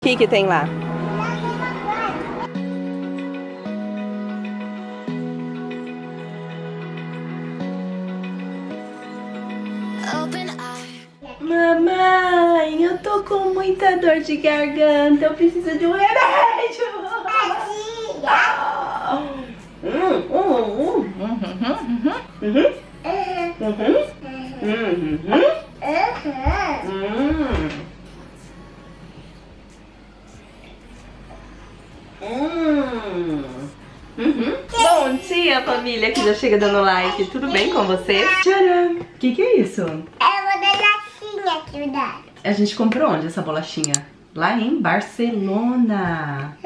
que tem lá? Mamãe, eu tô com muita dor de garganta, eu preciso de um remédio. Bom dia, família que já chega dando like. Tudo bem com vocês? Tcharam! O que é isso? É uma bolachinha que me dá. A gente comprou onde essa bolachinha? Lá em Barcelona.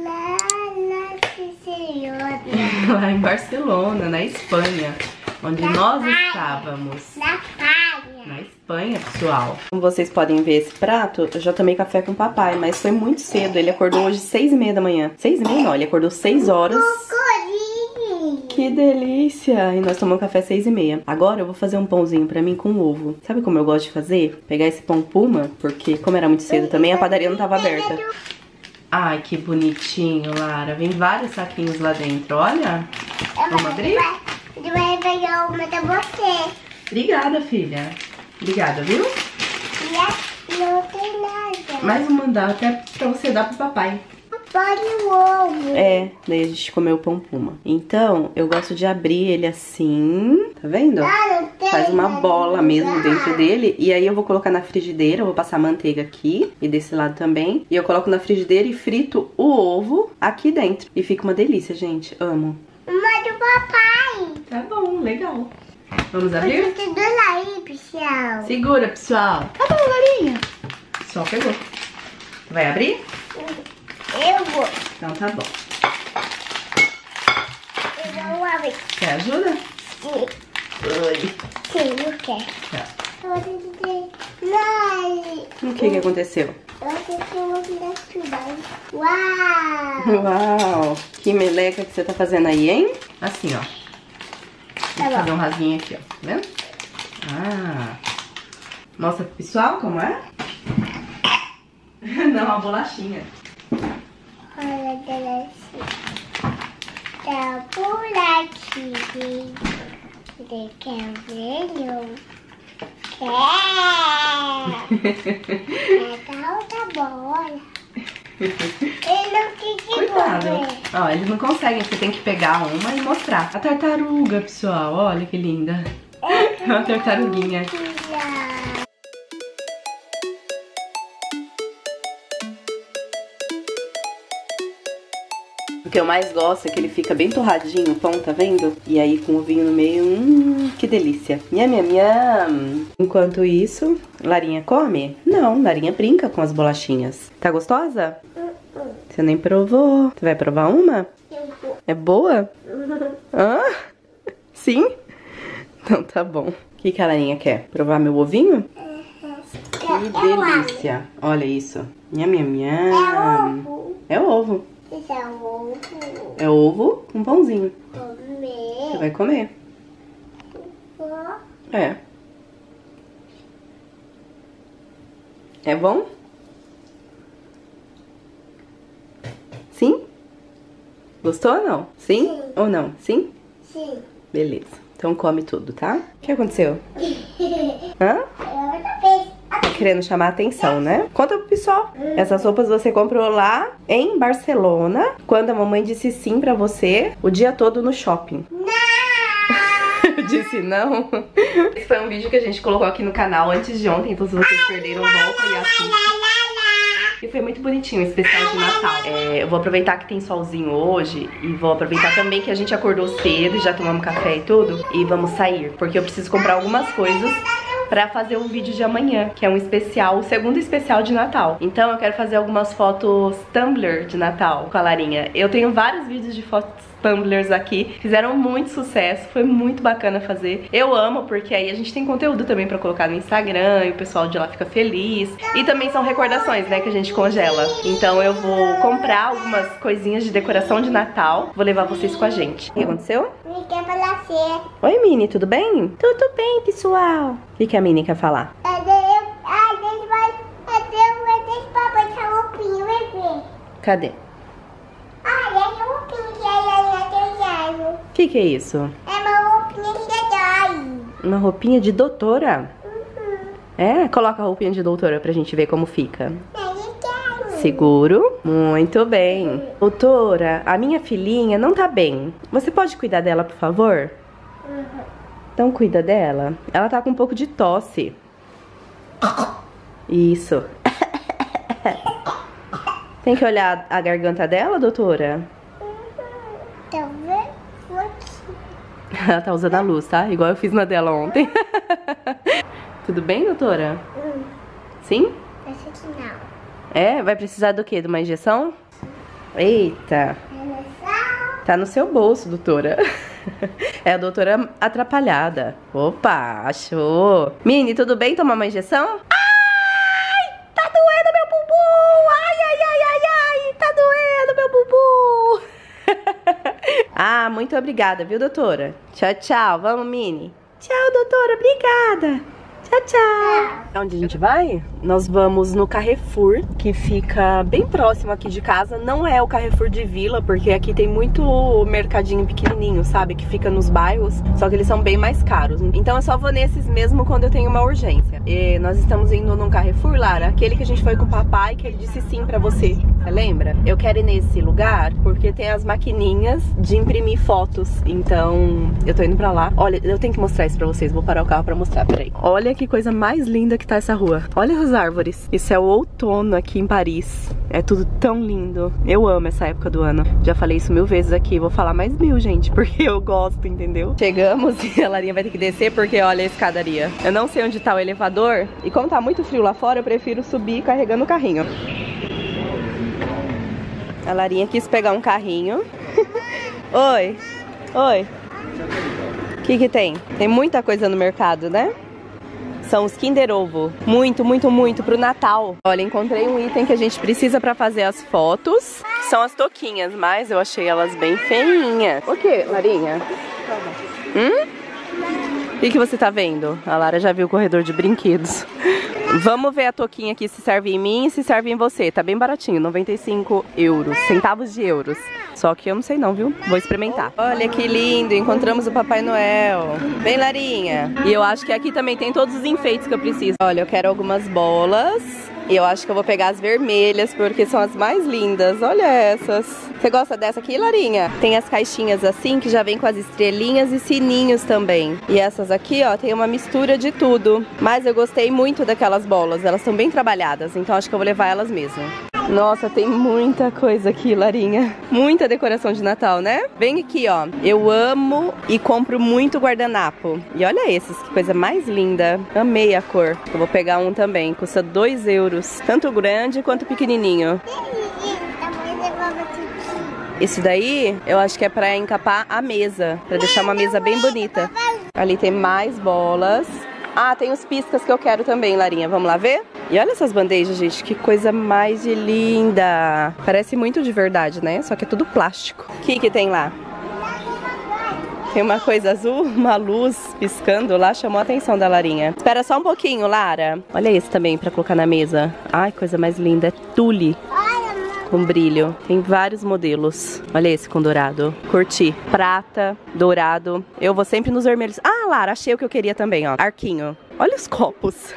Lá em Barcelona, na Espanha, onde nós estávamos. Na Espanha, pessoal. Como vocês podem ver esse prato, eu já tomei café com o papai, mas foi muito cedo. Ele acordou hoje 6h30 da manhã. 6h30 não, ele acordou 6 horas. Que delícia! E nós tomamos café 6h30. Agora eu vou fazer um pãozinho pra mim com ovo. Sabe como eu gosto de fazer? Pegar esse pão Puma, porque como era muito cedo também, a padaria não tava aberta. Ai, que bonitinho, Lara. Vem vários saquinhos lá dentro, olha. Vamos abrir? Eu vou pegar uma da você. Obrigada, filha. Obrigada, viu? Não tem nada. Mais um mandato até pra você dar pro papai. Pode o ovo. É, daí a gente comeu o pão Puma. Então, eu gosto de abrir ele assim, tá vendo? Faz uma bola mesmo dentro dele. E aí eu vou colocar na frigideira, eu vou passar manteiga aqui e desse lado também. E eu coloco na frigideira e frito o ovo aqui dentro. E fica uma delícia, gente. Amo. Uma do papai. Tá bom, legal. Vamos abrir? Segura aí, pessoal. Segura, pessoal. Tá bom, Larinha. Só pegou. Vai abrir? Eu vou. Então tá bom. Eu vou abrir. Quer ajuda? Sim. Oi. Sim, eu quero. Tá. Não. O que aconteceu? Uau! Uau! Que meleca que você tá fazendo aí, hein? Assim, ó. Vou fazer um rasguinho aqui, ó. Tá vendo? Ah! Mostra pro pessoal como é? Não, uma bolachinha. Olha a bolachinha. Tá bolachinha. Você quer ver? Quer outra bola. Ele não quis. Cuidado. Ó, eles não conseguem, você tem que pegar uma e mostrar. A tartaruga, pessoal, olha que linda. Uma tartaruguinha. O que eu mais gosto é que ele fica bem torradinho, o pão, tá vendo? E aí com o vinho no meio, que delícia. Nham, nham, nham. Enquanto isso, Larinha come? Não, Larinha brinca com as bolachinhas. Tá gostosa? Você nem provou. Você vai provar uma? É boa? Hã? Sim? Então tá bom. O que a Larinha quer? Provar meu ovinho? Que delícia. Olha isso. Nham, nham, nham. É ovo. Isso é ovo. É ovo com pãozinho. Comer. Você vai comer. É. É bom? Sim? Gostou ou não? Sim? Sim. Ou não? Sim? Sim. Beleza. Então come tudo, tá? O que aconteceu? Hã? Tá querendo chamar a atenção, né? Conta pro pessoal. Essas roupas você comprou lá em Barcelona, quando a mamãe disse sim pra você o dia todo no shopping. Não! Disse não? Esse foi um vídeo que a gente colocou aqui no canal antes de ontem, então se vocês perderam, volta e assistam. E foi muito bonitinho o especial de Natal. Eu vou aproveitar que tem solzinho hoje e vou aproveitar também que a gente acordou cedo e já tomamos café e tudo. E vamos sair, porque eu preciso comprar algumas coisas pra fazer o vídeo de amanhã, que é um especial, o segundo especial de Natal. Então eu quero fazer algumas fotos Tumblr de Natal com a Larinha. Eu tenho vários vídeos de fotos Tumblrs aqui, fizeram muito sucesso, foi muito bacana fazer. Eu amo, porque aí a gente tem conteúdo também pra colocar no Instagram e o pessoal de lá fica feliz. E também são recordações, né, que a gente congela. Então eu vou comprar algumas coisinhas de decoração de Natal, vou levar vocês com a gente. O que aconteceu? Me quer falar assim. Oi, Mini, tudo bem? Tudo bem, pessoal. O que a Mini quer falar? A gente vai deixar papai essa roupinha. Cadê? Olha, é uma roupinha que ela tem. O que é isso? É uma roupinha que ela Uma roupinha de doutora? É? Coloca a roupinha de doutora pra gente ver como fica. Seguro? Muito bem. Doutora, a minha filhinha não tá bem. Você pode cuidar dela, por favor? Então cuida dela. Ela tá com um pouco de tosse. Isso. Tem que olhar a garganta dela, doutora? Talvez. Ela tá usando a luz, tá? Igual eu fiz na dela ontem. Tudo bem, doutora? Sim? Acho que não. É? Vai precisar do quê? De uma injeção? Eita. Tá no seu bolso, doutora. É a doutora atrapalhada. Opa, achou. Mini, tudo bem tomar uma injeção? Ai, tá doendo meu bumbum. Ai, ai, ai, ai, ai, tá doendo meu bumbum. Ah, muito obrigada, viu, doutora? Tchau, tchau. Vamos, Mini. Tchau, doutora. Obrigada. Tchau, tchau. Onde a gente vai? Nós vamos no Carrefour, que fica bem próximo aqui de casa. Não é o Carrefour de Vila, porque aqui tem muito mercadinho pequenininho, sabe? Que fica nos bairros, só que eles são bem mais caros. Então eu só vou nesses mesmo quando eu tenho uma urgência. E nós estamos indo num Carrefour, Lara, aquele que a gente foi com o papai, que ele disse sim pra você. Você lembra? Eu quero ir nesse lugar porque tem as maquininhas de imprimir fotos. Então eu tô indo pra lá. Olha, eu tenho que mostrar isso pra vocês. Vou parar o carro pra mostrar, peraí. Olha que coisa mais linda que tá essa rua. Olha as árvores. Isso é o outono aqui em Paris. É tudo tão lindo. Eu amo essa época do ano. Já falei isso 1000 vezes aqui. Vou falar mais 1000, gente, porque eu gosto, entendeu? Chegamos e a Larinha vai ter que descer porque olha a escadaria. Eu não sei onde tá o elevador. E como tá muito frio lá fora, eu prefiro subir carregando o carrinho. A Larinha quis pegar um carrinho. Oi. Oi. O que tem? Tem muita coisa no mercado, né? São os Kinder Ovo. Muito, muito, muito pro Natal. Olha, encontrei um item que a gente precisa pra fazer as fotos. Que são as touquinhas, mas eu achei elas bem feinhas. O que, Larinha? O que você tá vendo? A Lara já viu o corredor de brinquedos. Vamos ver a touquinha aqui se serve em mim e se serve em você. Tá bem baratinho, 95 euros, centavos de euros. Só que eu não sei não, viu? Vou experimentar. Olha que lindo, encontramos o Papai Noel. Vem, Larinha. E eu acho que aqui também tem todos os enfeites que eu preciso. Olha, eu quero algumas bolas. E eu acho que eu vou pegar as vermelhas, porque são as mais lindas. Olha essas. Você gosta dessa aqui, Larinha? Tem as caixinhas assim, que já vem com as estrelinhas e sininhos também. E essas aqui, ó, tem uma mistura de tudo. Mas eu gostei muito daquelas bolas. Elas são bem trabalhadas, então acho que eu vou levar elas mesmo. Nossa, tem muita coisa aqui, Larinha. Muita decoração de Natal, né? Vem aqui, ó. Eu amo e compro muito guardanapo. E olha esses, que coisa mais linda. Amei a cor. Eu vou pegar um também. Custa 2 euros. Tanto grande quanto pequenininho. Esse daí, eu acho que é pra encapar a mesa. Pra deixar uma mesa bem bonita. Ali tem mais bolas. Ah, tem os piscas que eu quero também, Larinha. Vamos lá ver? E olha essas bandejas, gente. Que coisa mais de linda. Parece muito de verdade, né? Só que é tudo plástico. O que tem lá? Tem uma coisa azul, uma luz piscando lá. Chamou a atenção da Larinha. Espera só um pouquinho, Lara. Olha esse também pra colocar na mesa. Ai, coisa mais linda. É tule. Com brilho. Tem vários modelos. Olha esse com dourado. Curti. Prata, dourado. Eu vou sempre nos vermelhos. Ah, Lara, achei o que eu queria também, ó. Arquinho. Olha os copos.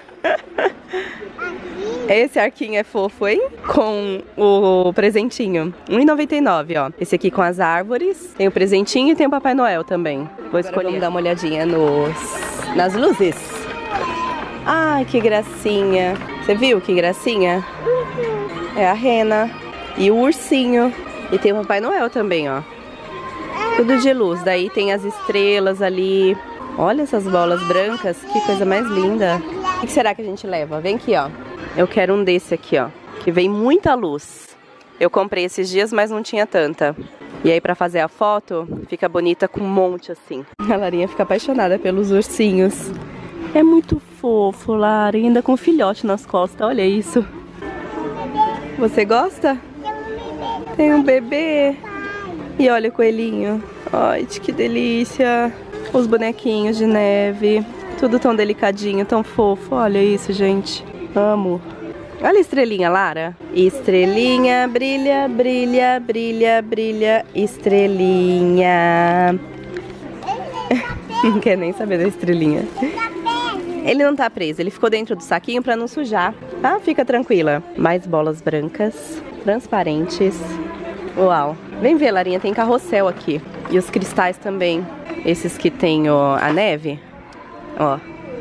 Esse arquinho é fofo, hein? Com o presentinho. R$1,99, ó. Esse aqui com as árvores. Tem o presentinho e tem o Papai Noel também. Vou escolher. Vamos dar uma olhadinha nas luzes. Ai, que gracinha. Você viu que gracinha? É a rena. E o ursinho. E tem o Papai Noel também, ó. Tudo de luz. Daí tem as estrelas ali. Olha essas bolas brancas. Que coisa mais linda. O que será que a gente leva? Vem aqui, ó. Eu quero um desse aqui, ó. Que vem muita luz. Eu comprei esses dias, mas não tinha tanta. E aí pra fazer a foto, fica bonita com um monte assim. A Larinha fica apaixonada pelos ursinhos. É muito fofo, Lara. Ainda com um filhote nas costas. Olha isso. Você gosta? Tem um bebê. E olha o coelhinho. Ai, que delícia. Os bonequinhos de neve. Tudo tão delicadinho, tão fofo. Olha isso, gente. Amo. Olha a estrelinha, Lara. Estrelinha, brilha, brilha, brilha, brilha, estrelinha. Não quer nem saber da estrelinha. Ele não tá preso, ele ficou dentro do saquinho pra não sujar. Ah, fica tranquila. Mais bolas brancas, transparentes. Uau. Vem ver, Larinha, tem carrossel aqui. E os cristais também. Esses que tem a neve. Ó.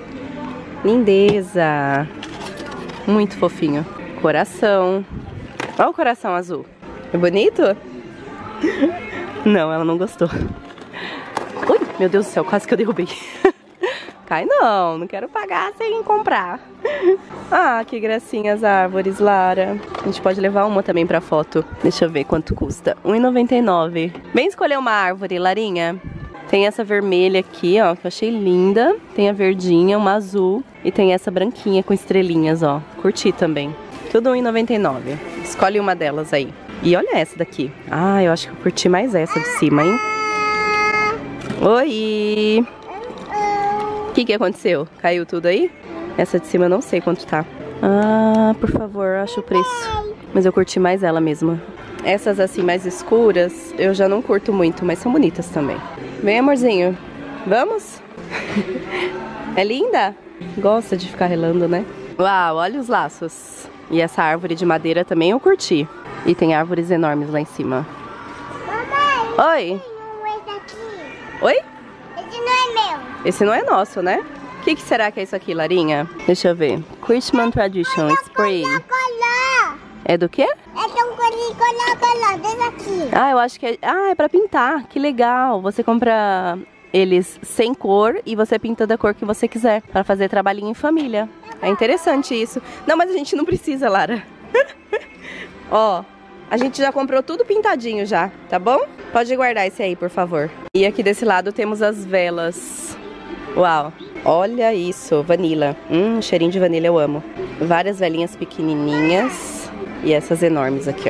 Lindeza. Muito fofinho. Coração. Olha o coração azul. É bonito? Não, ela não gostou. Ui, meu Deus do céu, quase que eu derrubei. Cai não, não quero pagar sem comprar. Ah, que gracinha as árvores, Lara. A gente pode levar uma também pra foto. Deixa eu ver quanto custa. R$1,99. Vem escolher uma árvore, Larinha. Tem essa vermelha aqui, ó, que eu achei linda. Tem a verdinha, uma azul. E tem essa branquinha com estrelinhas, ó. Curti também. Tudo R$1,99. Escolhe uma delas aí. E olha essa daqui. Ah, eu acho que eu curti mais essa de cima, hein? Oi! O que aconteceu? Caiu tudo aí? Essa de cima eu não sei quanto tá. Ah, por favor, acha o preço. Mas eu curti mais ela mesma. Essas assim mais escuras, eu já não curto muito, mas são bonitas também. Vem, amorzinho. Vamos? É linda? Gosta de ficar relando, né? Uau, olha os laços. E essa árvore de madeira também eu curti. E tem árvores enormes lá em cima. Mamãe, Oi? esse aqui. Oi? Esse não é meu. Esse não é nosso, né? O que será que é isso aqui, Larinha? Deixa eu ver. Christmas Tradition Spray. Color. É do quê? É tão color, desse aqui. Ah, eu acho que é... Ah, é pra pintar. Que legal. Você compra eles sem cor e você pinta da cor que você quiser. Pra fazer trabalhinho em família. É interessante isso. Não, mas a gente não precisa, Lara. Ó, a gente já comprou tudo pintadinho já, tá bom? Pode guardar esse aí, por favor. E aqui desse lado temos as velas. Uau. Olha isso, vanila. Cheirinho de vanila eu amo. Várias velinhas pequenininhas. E essas enormes aqui,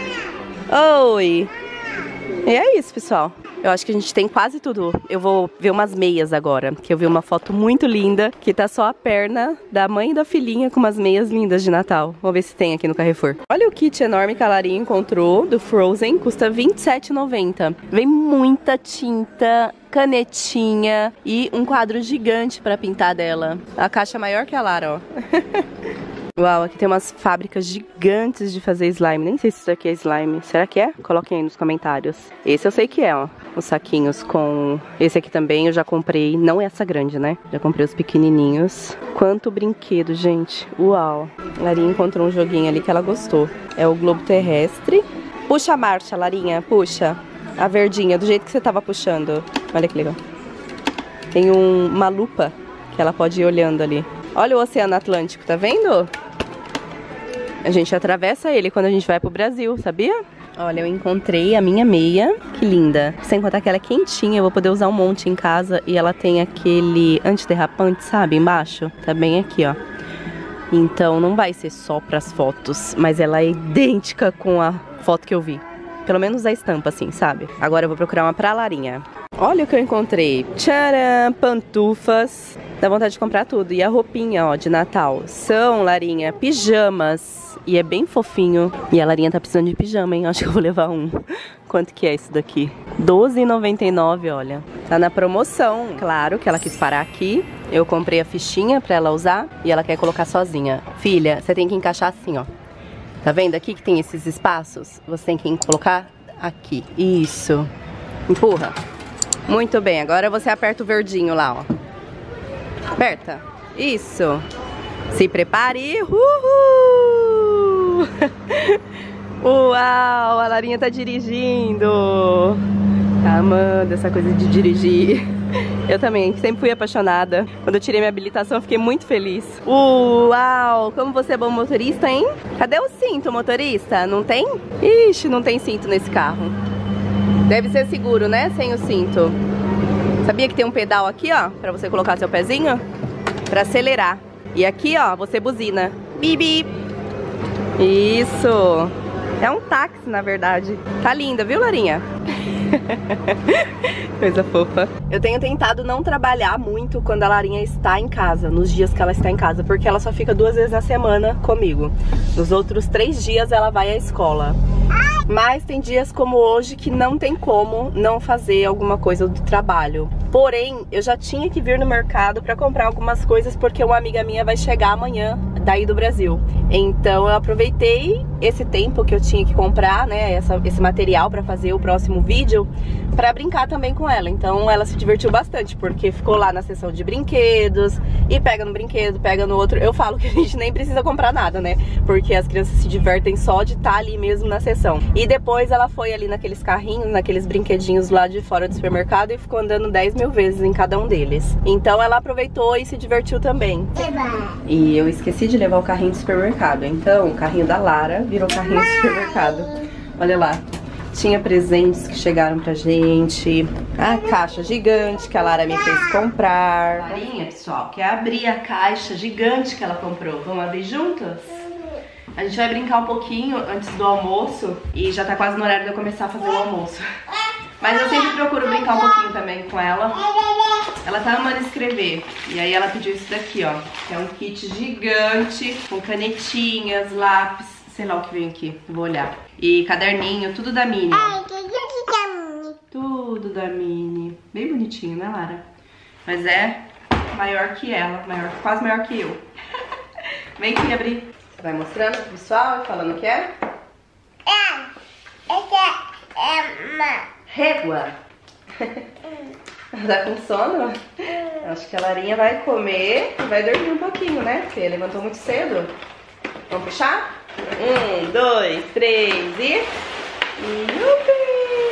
ó. Oi! E é isso, pessoal. Eu acho que a gente tem quase tudo. Eu vou ver umas meias agora, que eu vi uma foto muito linda, que tá só a perna da mãe e da filhinha com umas meias lindas de Natal. Vamos ver se tem aqui no Carrefour. Olha o kit enorme que a Larinha encontrou, do Frozen, custa R$27,90. Vem muita tinta, canetinha e um quadro gigante pra pintar dela. A caixa é maior que a Lara, ó. Uau, aqui tem umas fábricas gigantes de fazer slime. Nem sei se isso aqui é slime. Será que é? Coloquem aí nos comentários. Esse eu sei que é, ó. Os saquinhos com... Esse aqui também eu já comprei. Não é essa grande, né? Já comprei os pequenininhos. Quanto brinquedo, gente. Uau. Larinha encontrou um joguinho ali que ela gostou. É o globo terrestre. Puxa a marcha, Larinha. Puxa. A verdinha, do jeito que você tava puxando. Olha que legal. Tem uma lupa que ela pode ir olhando ali. Olha o Oceano Atlântico, tá vendo? A gente atravessa ele quando a gente vai pro Brasil, sabia? Olha, eu encontrei a minha meia. Que linda. Sem contar que ela é quentinha, eu vou poder usar um monte em casa. E ela tem aquele antiderrapante, sabe? Embaixo. Tá bem aqui, ó. Então não vai ser só pras fotos. Mas ela é idêntica com a foto que eu vi. Pelo menos a estampa, assim, sabe? Agora eu vou procurar uma pra Larinha. Olha o que eu encontrei. Tcharam! Pantufas. Dá vontade de comprar tudo. E a roupinha, ó, de Natal. São, Larinha, pijamas. E é bem fofinho. E a Larinha tá precisando de pijama, hein? Acho que eu vou levar um. Quanto que é isso daqui? R$12,99, olha. Tá na promoção. Claro que ela quis parar aqui. Eu comprei a fichinha pra ela usar. E ela quer colocar sozinha. Filha, você tem que encaixar assim, ó. Tá vendo aqui que tem esses espaços? Você tem que colocar aqui. Isso. Empurra. Muito bem, agora você aperta o verdinho lá, ó. Aperta. Isso. Se prepare. Uhul! Uau, a Larinha tá dirigindo. Tá amando essa coisa de dirigir. Eu também, sempre fui apaixonada. Quando eu tirei minha habilitação, eu fiquei muito feliz. Uau, como você é bom motorista, hein? Cadê o cinto, motorista? Não tem? Ixi, não tem cinto nesse carro. Deve ser seguro, né? Sem o cinto. Sabia que tem um pedal aqui, ó, pra você colocar seu pezinho? Pra acelerar. E aqui, ó, você buzina. Bibi. Isso. É um táxi, na verdade. Tá linda, viu, Larinha? Coisa fofa. Eu tenho tentado não trabalhar muito quando a Larinha está em casa, nos dias que ela está em casa, porque ela só fica 2 vezes na semana comigo. Nos outros 3 dias ela vai à escola. Mas tem dias como hoje que não tem como não fazer alguma coisa do trabalho. Porém, eu já tinha que vir no mercado pra comprar algumas coisas, porque uma amiga minha vai chegar amanhã daí do Brasil. Então eu aproveitei esse tempo que eu tinha que comprar, né, esse material pra fazer o próximo vídeo, pra brincar também com ela. Então ela se divertiu bastante, porque ficou lá na seção de brinquedos, e pega no brinquedo, pega no outro. Eu falo que a gente nem precisa comprar nada, né, porque as crianças se divertem só de estar ali mesmo na seção. E depois ela foi ali naqueles carrinhos, naqueles brinquedinhos lá de fora do supermercado, e ficou andando 10.000 vezes em cada um deles. Então ela aproveitou e se divertiu também. E eu esqueci de levar o carrinho do supermercado, então o carrinho da Lara virou carrinho do supermercado. Olha lá, tinha presentes que chegaram pra gente, a caixa gigante que a Lara me fez comprar. Larinha, pessoal, quer abrir a caixa gigante que ela comprou? Vamos abrir juntas? A gente vai brincar um pouquinho antes do almoço, e já tá quase no horário de eu começar a fazer o almoço. Mas eu sempre procuro brincar um pouquinho também com ela. Ela tá amando escrever. E aí ela pediu isso daqui, ó. Que é um kit gigante, com canetinhas, lápis, sei lá o que vem aqui, vou olhar. E caderninho, tudo da Minnie. Tudo da Minnie. Bem bonitinho, né, Lara? Mas é maior que ela, quase maior que eu. Vem aqui abrir. Você vai mostrando pro pessoal, falando o que é? Essa é uma régua. Tá com sono? Acho que a Larinha vai comer e vai dormir um pouquinho, né? Porque levantou muito cedo. Vamos puxar? 1, 2, 3 e... Yupi!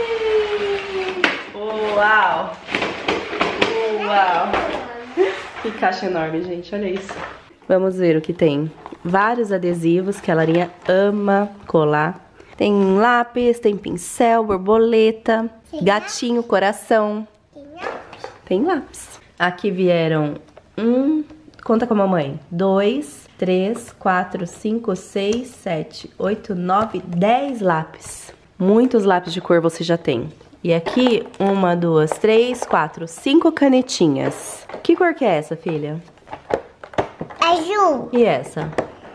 Uau! Uau! Que caixa enorme, gente. Olha isso. Vamos ver o que tem. Vários adesivos que a Larinha ama colar. Tem lápis, tem pincel, borboleta, gatinho, coração. Tem lápis. Aqui vieram conta com a mamãe, 2, 3, 4, 5, 6, 7, 8, 9, 10 lápis. Muitos lápis de cor você já tem. E aqui, 1, 2, 3, 4, 5 canetinhas. Que cor que é essa, filha? azul. E essa?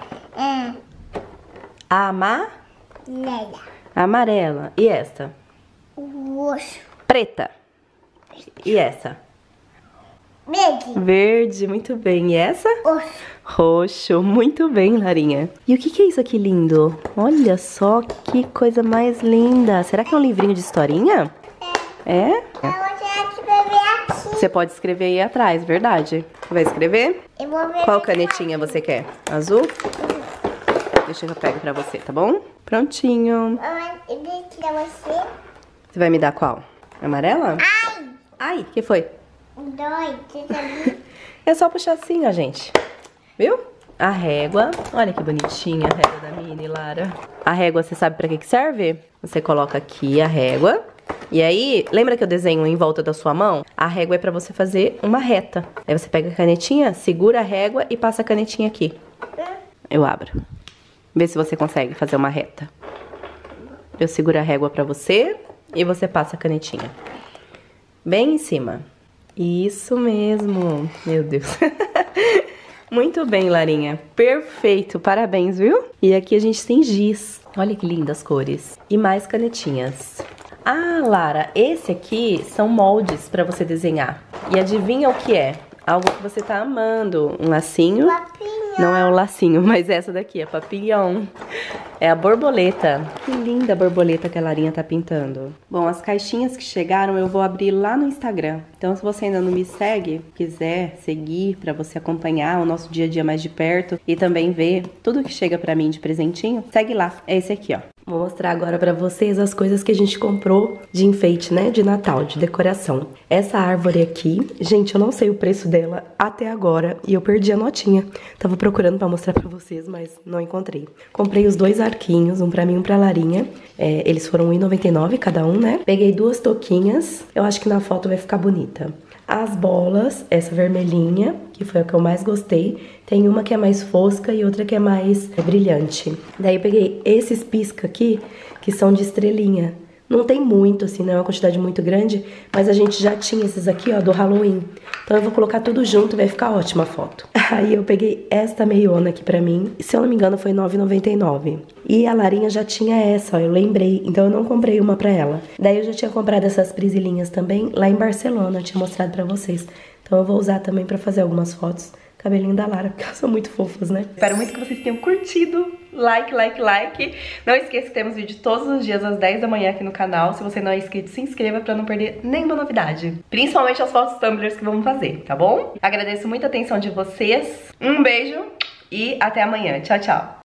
Amarela. E esta? Roxo. Preta. E essa? Verde. Verde, muito bem. E essa? Roxo. Roxo, muito bem, Larinha. E o que é isso aqui lindo? Olha só que coisa mais linda. Será que é um livrinho de historinha? É? Eu vou escrever aqui. Você pode escrever aí atrás, verdade? Você vai escrever? Eu vou ver. Qual canetinha você quer? Azul? Deixa que eu pego pra você, tá bom? Prontinho. Eu vou tirar você. Você vai me dar qual? Amarela? Ai. Ai, que foi? 2, 3. É só puxar assim, ó, gente. Viu? A régua. Olha que bonitinha a régua da Minnie, Lara. A régua, você sabe pra que serve? Você coloca aqui a régua. E aí, lembra que eu desenho em volta da sua mão? A régua é pra você fazer uma reta. Aí você pega a canetinha, segura a régua e passa a canetinha aqui. Eu abro. Vê se você consegue fazer uma reta. Eu seguro a régua pra você e você passa a canetinha. Bem em cima. Isso mesmo. Meu Deus. Muito bem, Larinha. Perfeito. Parabéns, viu? E aqui a gente tem giz. Olha que lindas cores. E mais canetinhas. Ah, Lara, esse aqui são moldes pra você desenhar. E adivinha o que é? Algo que você tá amando. Um lacinho. Papinho. Não é o lacinho, mas essa daqui, a papillon. É a borboleta. Que linda a borboleta que a Larinha tá pintando. Bom, as caixinhas que chegaram eu vou abrir lá no Instagram. Então, se você ainda não me segue, quiser seguir pra você acompanhar o nosso dia a dia mais de perto e também ver tudo que chega pra mim de presentinho, segue lá. É esse aqui, ó. Vou mostrar agora pra vocês as coisas que a gente comprou de enfeite, né? De Natal, de decoração. Essa árvore aqui, gente, eu não sei o preço dela até agora e eu perdi a notinha. Tava procurando pra mostrar pra vocês, mas não encontrei. Comprei os 2 arquinhos, um pra mim e um pra Larinha. Eles foram R$1,99 cada um, né? Peguei 2 touquinhas. Eu acho que na foto vai ficar bonita. As bolas, essa vermelhinha, que foi a que eu mais gostei. Tem uma que é mais fosca e outra que é mais brilhante. Daí eu peguei esses pisca aqui, que são de estrelinha. Não tem muito, assim, não é uma quantidade muito grande, mas a gente já tinha esses aqui, ó, do Halloween. Então eu vou colocar tudo junto e vai ficar ótima a foto. Aí eu peguei esta meiona aqui pra mim, se eu não me engano foi R$ 9,99. E a Larinha já tinha essa, ó, eu lembrei, então eu não comprei uma pra ela. Daí eu já tinha comprado essas prisilinhas também lá em Barcelona, eu tinha mostrado pra vocês. Então eu vou usar também pra fazer algumas fotos. Cabelinho da Lara, porque elas são muito fofas, né? Espero muito que vocês tenham curtido. Like, like, like. Não esqueça que temos vídeo todos os dias às 10 da manhã aqui no canal. Se você não é inscrito, se inscreva pra não perder nenhuma novidade. Principalmente as fotos tumblers que vamos fazer, tá bom? Agradeço muito a atenção de vocês. Um beijo e até amanhã. Tchau, tchau.